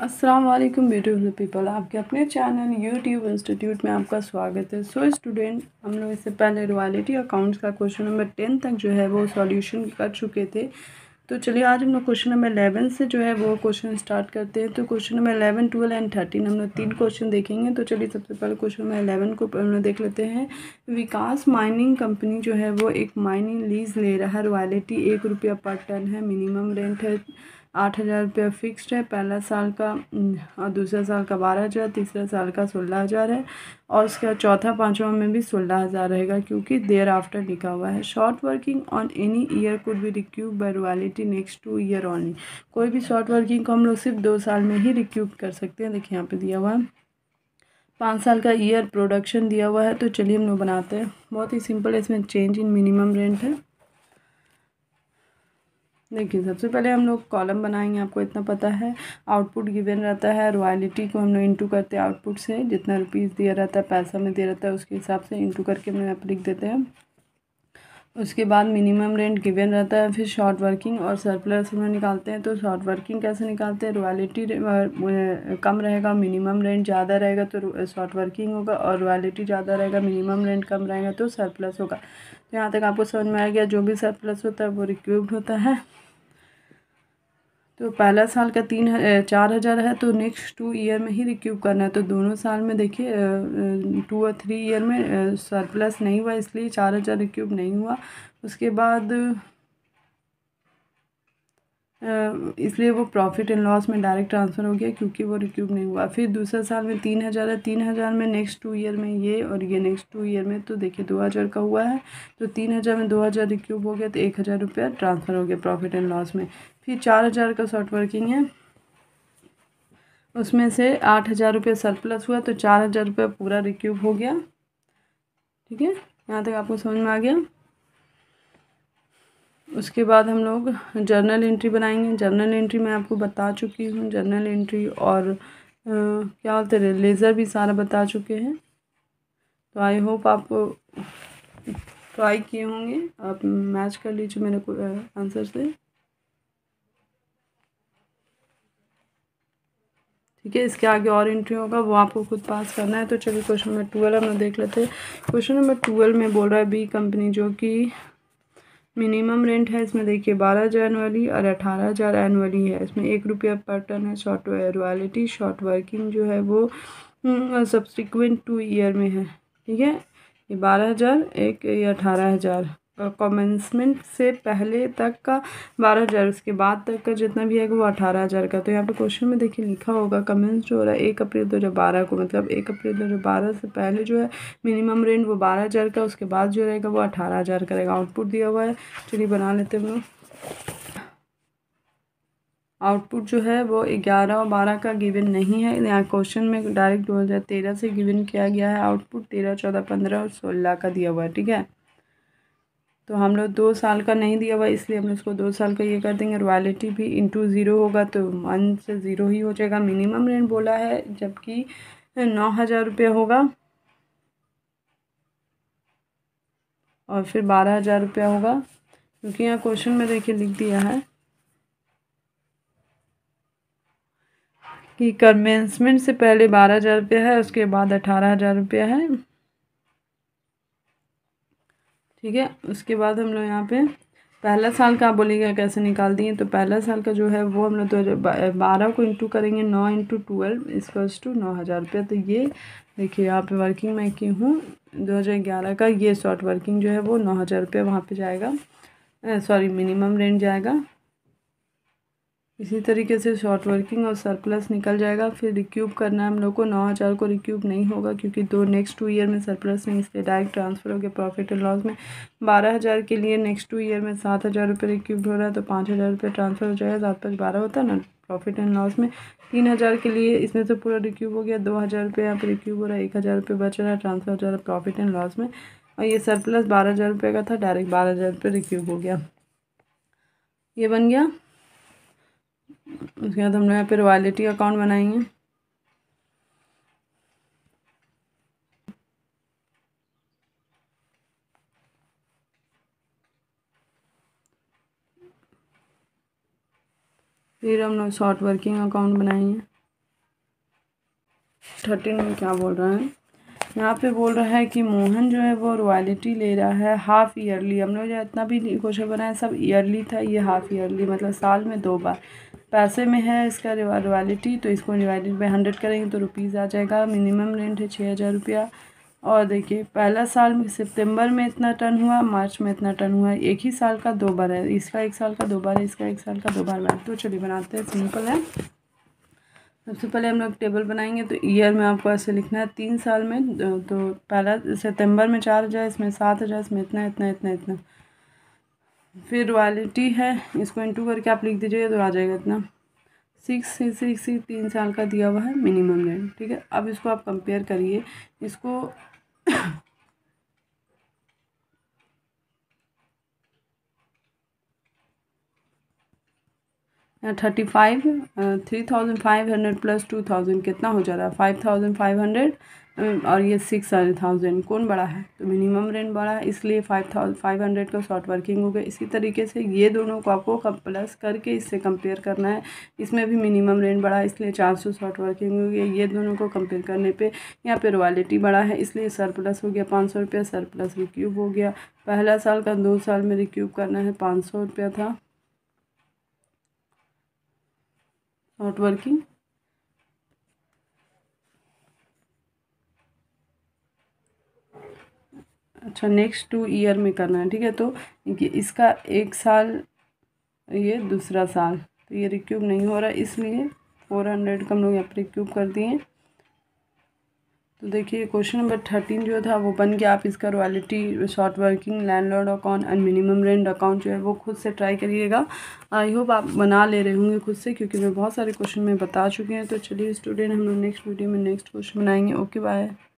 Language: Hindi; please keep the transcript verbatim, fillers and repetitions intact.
अस्सलाम वालेकुम ब्यूटीफुल पीपल, आपके अपने चैनल यूट्यूब इंस्टीट्यूट में आपका स्वागत है। सो स्टूडेंट, हम लोग इससे पहले रॉयल्टी अकाउंट्स का क्वेश्चन नंबर टेन तक जो है वो सॉल्यूशन कर चुके थे। तो चलिए आज हम लोग क्वेश्चन नंबर इलेवन से जो है वो क्वेश्चन स्टार्ट करते हैं। तो question number eleven, twelve and thirteen हम लोग तीन क्वेश्चन देखेंगे। तो चलिए सबसे पहले क्वेश्चन नंबर इलेवन को हम लोग देख लेते हैं। विकास माइनिंग कंपनी जो है वो एक माइनिंग लीज ले रहा है। रॉयल्टी एक रुपया पर टन है, मिनिमम रेंट है आठ हज़ार रुपया फिक्स्ड है। पहला साल का और दूसरा साल का बारह हज़ार, तीसरा साल का सोलह हज़ार है और उसके बाद चौथा पाँचवा में भी सोलह हज़ार रहेगा क्योंकि देयर आफ्टर लिखा हुआ है। Short working on any year could be recouped by royalty next two year only. कोई भी शॉर्ट वर्किंग को हम लोग सिर्फ दो साल में ही रिक्यूब कर सकते हैं। देखिए यहाँ पे दिया हुआ है पाँच साल का ईयर प्रोडक्शन दिया हुआ है। तो चलिए हम लोग बनाते हैं, बहुत ही सिंपल है। इसमें चेंज इन मिनिमम रेंट है। देखिए सबसे पहले हम लोग कॉलम बनाएंगे, आपको इतना पता है। आउटपुट गिवन रहता है, रॉयल्टी को हम लोग इंटू करते हैं आउटपुट से, जितना रुपीज़ दिया रहता है पैसा में दिया रहता है उसके हिसाब से इंटू करके हम लोग यहाँ पर लिख देते हैं। उसके बाद मिनिमम रेंट गिवन रहता है, फिर शॉर्ट वर्किंग और सरप्लस हम लोग निकालते हैं। तो शॉर्ट वर्किंग कैसे निकालते हैं, रॉयल्टी कम रहेगा मिनिमम रेंट ज़्यादा रहेगा तो शॉर्ट वर्किंग होगा, और रॉयल्टी ज़्यादा रहेगा मिनिमम रेंट कम रहेगा तो सरप्लस होगा। तो यहाँ तक आपको समझ में आ गया, जो भी सरप्लस होता है वो रिक्यूब्ड होता है। तो पहला साल का तीन चार हज़ार है तो नेक्स्ट टू ईयर में ही रिक्यूब करना है। तो दोनों साल में देखिए टू और थ्री ईयर में सरप्लस नहीं हुआ, इसलिए चार हज़ार रिक्यूब नहीं हुआ। उसके बाद इसलिए वो प्रॉफिट एंड लॉस में डायरेक्ट ट्रांसफ़र हो गया क्योंकि वो रिक्यूब नहीं हुआ। फिर दूसरे साल में तीन हज़ार है, तीन हज़ार में नेक्स्ट टू ईयर में ये और ये नेक्स्ट टू ईयर में, तो देखिए दो हज़ार का हुआ है तो तीन हज़ार में दो हज़ार रिक्यूब हो गया तो एक हज़ार रुपया ट्रांसफ़र हो गया प्रॉफिट एंड लॉस में। फिर चार हज़ार का शॉर्ट वर्किंग है, उसमें से आठ हज़ार रुपये सरप्लस हुआ तो चार हज़ार रुपये पूरा रिक्यूब हो गया। ठीक है, यहाँ तक आपको समझ में आ गया। उसके बाद हम लोग जर्नल एंट्री बनाएंगे। जर्नल एंट्री मैं आपको बता चुकी हूँ, जर्नल एंट्री और आ, क्या बोलते हैं लेज़र भी सारा बता चुके हैं। तो आई होप आप ट्राई किए होंगे, आप मैच कर लीजिए मेरे को आंसर से। ठीक है, इसके आगे और एंट्री होगा वो आपको खुद पास करना है। तो चलिए क्वेश्चन नंबर ट्वेल्व हम लोग देख लेते हैं। क्वेश्चन नंबर ट्वेल्व में बोल रहा है बी कंपनी जो कि मिनिमम रेंट है, इसमें देखिए बारह हज़ार एनुअली और अठारह हज़ार एनुअली है। इसमें एक रुपया पर टन है। शॉर्ट रॉयल्टी शॉर्ट वर्किंग जो है वो सब्सिक्वेंट टू ईयर में है। ठीक है, ये बारह हज़ार एक ये अठारह हज़ार कमेंसमेंट से पहले तक का बारह हज़ार, उसके बाद तक का जितना भी है वो अठारह हज़ार का। तो यहाँ पे क्वेश्चन में देखिए लिखा होगा कमेंस जो हो रहा है एक अप्रैल दो हज़ार बारह को, मतलब एक अप्रैल दो हज़ार बारह से पहले जो है मिनिमम रेंट वो बारह हज़ार का, उसके बाद जो रहेगा वो अठारह हज़ार का रहेगा। आउटपुट दिया हुआ है, चलिए बना लेते हैं हम लोग। आउटपुट जो है वो ग्यारह और बारह का गिवन नहीं है, यहाँ क्वेश्चन में डायरेक्ट दो हज़ार तेरह से गिवन किया गया है। आउटपुट तेरह चौदह पंद्रह और सोलह का दिया हुआ है। ठीक है, तो हम लोग दो साल का नहीं दिया हुआ इसलिए हम इसको दो साल का ये कर देंगे। रॉयल्टी भी इंटू ज़ीरो होगा तो वन से ज़ीरो ही हो जाएगा। मिनिमम रेंट बोला है जबकि नौ हज़ार रुपये होगा और फिर बारह हज़ार रुपया होगा क्योंकि यहाँ क्वेश्चन में देखिए लिख दिया है कि कमेंसमेंट से पहले बारह हज़ार रुपया है, उसके बाद अठारह हज़ार रुपया है। ठीक है, उसके बाद हम लोग यहाँ पे पहला साल का आप बोलिएगा कैसे निकाल दिए। तो पहला साल का जो है वो हम लोग दो हज़ार बारह को इंटू करेंगे, नौ इंटू ट्वेल्व इक्वल्स टू नौ हज़ार रुपये। तो ये देखिए यहाँ पे वर्किंग मैं की हूँ दो हज़ार ग्यारह का, ये शॉर्ट वर्किंग जो है वो नौ हज़ार रुपये वहाँ पे जाएगा, सॉरी मिनिमम रेंट जाएगा। इसी तरीके से शॉर्ट वर्किंग और सरप्लस निकल जाएगा। फिर रिक्यूब करना है हम लोग को, नौ हज़ार को रिक्यूब नहीं होगा क्योंकि दो नेक्स्ट टू ईयर में सरप्लस नहीं, इसलिए डायरेक्ट ट्रांसफ़र हो गया प्रॉफिट एंड लॉस में। बारह हज़ार के लिए नेक्स्ट टू ईयर में सात हज़ार रुपये रिक्यूब हो रहा है तो पाँच हज़ार रुपये ट्रांसफ़र हो जाएगा, सात पाँच बारह होता है ना प्रॉफिट एंड लॉस में। तीन हज़ार के लिए इसमें से पूरा रिक्यूब हो गया, दो हज़ार रुपये यहाँ पर रिक्यूब हो रहा है, एक हज़ार रुपये बच रहा है ट्रांसफ़र हो जा रहा है प्रॉफिट एंड लॉस में। और ये सरप्लस बारह हज़ार रुपये का था, डायरेक्ट बारह हज़ार रुपये रिक्यूब हो गया, ये बन गया। उसके बाद हम लोग यहाँ पे रॉयल्टी अकाउंट बनाएंगे। फिर हम लोग शॉर्ट वर्किंग अकाउंट बनाएंगे। थर्टीन में क्या बोल रहा है, यहाँ पे बोल रहा है कि मोहन जो है वो रॉयल्टी ले रहा है हाफ़ ईयरली। हम लोग जो इतना भी क्वेश्चन बनाया सब ईयरली था, ये हाफ़ ईयरली मतलब साल में दो बार। पैसे में है इसका रॉयल्टी, तो इसको डिवाइडेड बाई हंड्रेड करेंगे तो रुपीज़ आ जाएगा। मिनिमम रेंट है छः हज़ार रुपया। और देखिए पहला साल में सितंबर में इतना टर्न हुआ, मार्च में इतना टर्न हुआ। एक ही साल का दो बार है, इसका एक साल का दो बार है, इसका एक साल का दो बार है। तो चलिए बनाते हैं, सिंपल है। सबसे पहले हम लोग टेबल बनाएंगे, तो ईयर में आपको ऐसे लिखना है तीन साल में। तो पहला सितंबर में चार हज़ार, इसमें सात हज़ार, इसमें इतना इतना इतना इतना। फिर रॉयल्टी है, इसको इंटू करके आप लिख दीजिएगा तो आ जाएगा इतना। सिक्स सिक्स सिक्स तीन साल का दिया हुआ है मिनिमम रेंट, ठीक है। अब इसको आप कंपेयर करिए, इसको thirty five three thousand five hundred plus two thousand कितना हो जा रहा है, फाइव थाउजेंड फाइव हंड्रेड। और ये सिक्स थाउजेंड कौन बड़ा है, तो मिनिमम रेंट बड़ा है, इसलिए फाइव थाउजेंड फाइव हंड्रेड का शॉर्ट वर्किंग हो गया। इसी तरीके से ये दोनों को आपको प्लस करके इससे कंपेयर करना है। इसमें भी मिनिमम रेंट बड़ा है, इसलिए चार सौ शॉर्ट वर्किंग हो गया। ये दोनों को कंपेयर करने पे यहाँ पे रॉयल्टी बड़ा है, इसलिए सरप्लस हो गया पाँच सौ रुपया, सरप्लस रिक्यूब हो गया। पहला साल का दो साल में रिक्यूब करना है, पाँच सौ रुपया था शॉर्ट वर्किंग। अच्छा नेक्स्ट टू ईयर में करना है, ठीक है। तो ये इसका एक साल, ये दूसरा साल, तो ये रिक्यूब नहीं हो रहा, इसलिए फोर हंड्रेड का हम लोग यहाँ पर रिक्यूब कर दिए। तो देखिए क्वेश्चन नंबर थर्टीन जो था वो बन गया। आप इसका royalty, short working, landlord account and minimum rent account जो है वो खुद से ट्राई करिएगा। आई होप आप बना ले रहे होंगे खुद से, क्योंकि मैं बहुत सारे क्वेश्चन में बता चुके हैं। तो चलिए स्टूडेंट, हम लोग नेक्स्ट वीडियो में नेक्स्ट क्वेश्चन बनाएंगे। Okay bye.